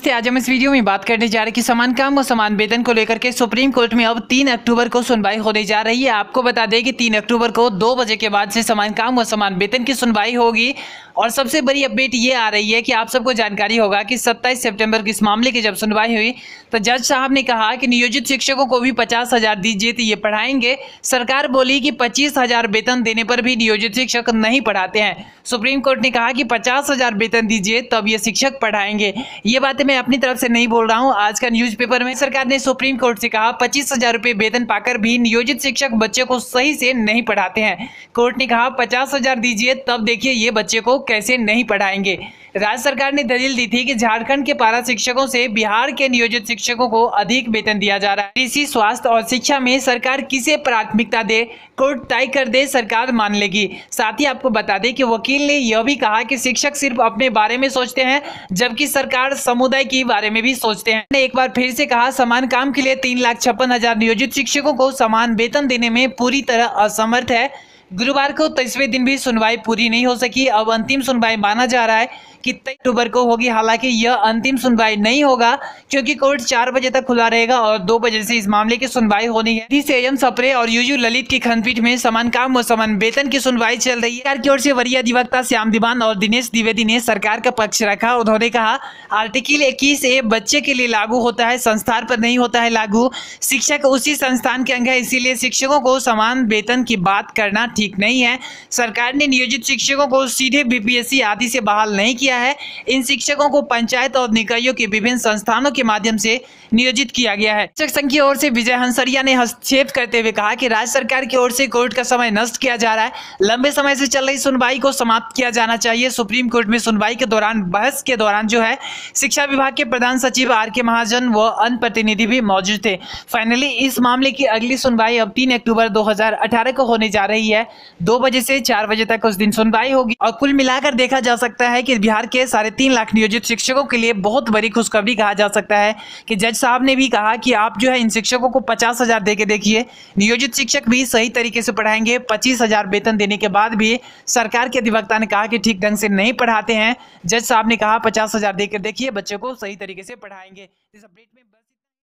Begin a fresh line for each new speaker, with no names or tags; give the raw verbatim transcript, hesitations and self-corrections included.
नमस्ते। आज हम इस वीडियो में बात करने जा रहे हैं कि समान काम और समान वेतन को लेकर के सुप्रीम कोर्ट में अब तीन अक्टूबर को सुनवाई होने जा रही है। आपको बता दें कि तीन अक्टूबर को दो बजे के बाद से समान काम और समान वेतन की सुनवाई होगी। और सबसे बड़ी अपडेट ये आ रही है कि आप सबको जानकारी होगा कि सत्ताईस सितंबर को इस मामले की जब सुनवाई हुई तो जज साहब ने कहा कि नियोजित शिक्षकों को भी पचास हजार दीजिए तो ये पढ़ाएंगे। सरकार बोली कि पच्चीस हजार वेतन देने पर भी नियोजित शिक्षक नहीं पढ़ाते हैं। सुप्रीम कोर्ट ने कहा कि पचास हजार वेतन दीजिए तब ये शिक्षक पढ़ाएंगे। ये बातें मैं अपनी तरफ से नहीं बोल रहा हूँ। आज का न्यूज़पेपर में सरकार ने सुप्रीम कोर्ट से कहा पच्चीस हजार रुपये वेतन पाकर भी नियोजित शिक्षक बच्चे को सही से नहीं पढ़ाते हैं। कोर्ट ने कहा पचास हजार दीजिए तब देखिए ये बच्चे को कैसे नहीं पढ़ाएंगे। राज्य सरकार ने दलील दी थी कि झारखंड के पारा शिक्षकों से बिहार के नियोजित शिक्षकों को अधिक वेतन दिया जा रहा है। कृषि, स्वास्थ्य और शिक्षा में सरकार किसे प्राथमिकता दे, कोर्ट तय कर दे, सरकार मान लेगी। साथ ही आपको बता दें कि वकील ने यह भी कहा कि शिक्षक सिर्फ अपने बारे में सोचते हैं जबकि सरकार समुदाय के बारे में भी सोचते हैं। ने एक बार फिर से कहा समान काम के लिए तीन लाख छप्पन हजार नियोजित शिक्षकों को समान वेतन देने में पूरी तरह असमर्थ है। गुरुवार को तेईसवें दिन भी सुनवाई पूरी नहीं हो सकी। अब अंतिम सुनवाई माना जा रहा है कि तेईस अक्टूबर को होगी। हालांकि यह अंतिम सुनवाई नहीं होगा क्योंकि कोर्ट चार बजे तक खुला रहेगा और दो बजे से इस मामले की सुनवाई होनी है। एम सप्रे और यूयू ललित की खंडपीठ में समान काम और समान वेतन की सुनवाई चल रही है। सरकार की ओर से वरीय अधिवक्ता श्याम दीवान और दिनेश द्विवेदी ने सरकार का पक्ष रखा। उन्होंने कहा आर्टिकल इक्कीस ए बच्चे के लिए लागू होता है, संस्थान पर नहीं होता है लागू। शिक्षक उसी संस्थान के अंग है, इसीलिए शिक्षकों को समान वेतन की बात करना ठीक नहीं है। सरकार ने नियोजित शिक्षकों को सीधे बीपीएससी आदि से बहाल नहीं किया है। इन शिक्षकों को पंचायत और निकायों के विभिन्न संस्थानों के माध्यम से नियोजित किया गया है। शिक्षक संघ की ओर से विजय हंसरिया ने हस्तक्षेप करते हुए कहा कि राज्य सरकार की ओर से कोर्ट का समय नष्ट किया जा रहा है। लंबे समय से चल रही सुनवाई को समाप्त किया जाना चाहिए। सुप्रीम कोर्ट में सुनवाई के दौरान बहस के दौरान जो है शिक्षा विभाग के प्रधान सचिव आर के महाजन व अन्य प्रतिनिधि भी मौजूद थे। फाइनली इस मामले की अगली सुनवाई अब तीन अक्टूबर दो हजार अठारह को होने जा रही है। दो बजे से चार बजे तक उस दिन सुनवाई होगी और कुल मिलाकर देखा जा सकता है कि बिहार के साढ़े तीन लाख नियोजित शिक्षकों के लिए बहुत बड़ी खुशखबरी कहा जा सकता है कि जज साहब ने भी कहा कि आप जो है इन शिक्षकों को पचास हजार दे के देखिए, नियोजित शिक्षक भी सही तरीके से पढ़ाएंगे। पच्चीस हजार वेतन देने के बाद भी सरकार के अधिवक्ता ने कहा कि ठीक ढंग से नहीं पढ़ाते हैं। जज साहब ने कहा पचास हजार देकर देखिए, बच्चों को सही तरीके से पढ़ाएंगे। इस अपडेट में